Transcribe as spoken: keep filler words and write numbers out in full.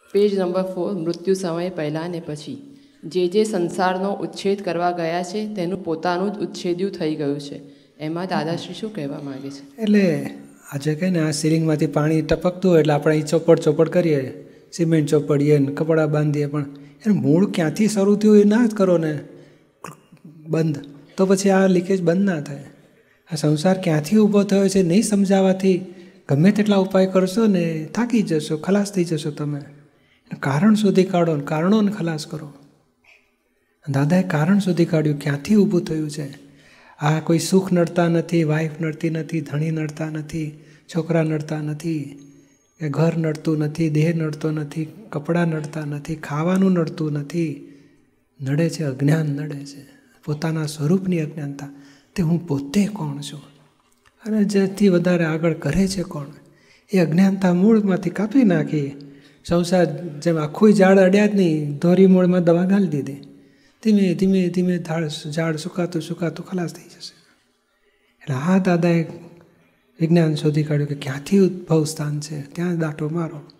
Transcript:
Page number four, મૃત્યુ સમય પહેલાં ને પછી. જે જે સંસારનો ઉચ્છેદ કરવા ગયા છે તેનું પોતાનું જ ઉચ્છેદ્યું થઈ ગયું છે. એમાં દાદાશ્રી શું કહેવા માગે છે? એટલે આજે કહે ને, આ સિલિંગમાંથી પાણી ટપકતું હોય એટલે આપણે અહીં ચોપડ ચોપડ કરીએ, સિમેન્ટ ચોપડીએ ને કપડાં બાંધીએ, પણ એનું મૂળ ક્યાંથી શરૂ થયું એ ના જ કરો ને બંધ, તો પછી આ લીકેજ બંધ ના થાય. આ સંસાર ક્યાંથી ઊભો થયો છે નહીં સમજાવવાથી ગમે તેટલા ઉપાય કરશો ને થાકી જશો, ખલાસ થઈ જશો. તમે કારણ શોધી કાઢો ને કારણોને ખલાસ કરો. દાદાએ કારણ શોધી કાઢ્યું ક્યાંથી ઊભું થયું છે. આ કોઈ સુખ નડતા નથી, વાઈફ નડતી નથી, ધણી નડતા નથી, છોકરા નડતા નથી, કે ઘર નડતું નથી, દેહ નડતો નથી, કપડાં નડતા નથી, ખાવાનું નડતું નથી. નડે છે અજ્ઞાન, નડે છે પોતાના સ્વરૂપની અજ્ઞાનતા. તે હું પોતે કોણ છું અને જેથી વધારે આગળ કરે છે કોણ, એ અજ્ઞાનતા મૂળમાંથી કાપી નાખી. સંસાર જેમ આખું ઝાડ અડ્યા જ નહીં, ધોરી મૂળમાં દવા ગાળી દીધી. ધીમે ધીમે ધીમે ઝાડ ઝાડ સુકાતું સુકાતું ખલાસ થઈ જશે. એટલે આ દાદાએ વિજ્ઞાન શોધી કાઢ્યું કે ક્યાંથી ઉદ્ભવ સ્થાન છે, ત્યાં દાંટો મારો.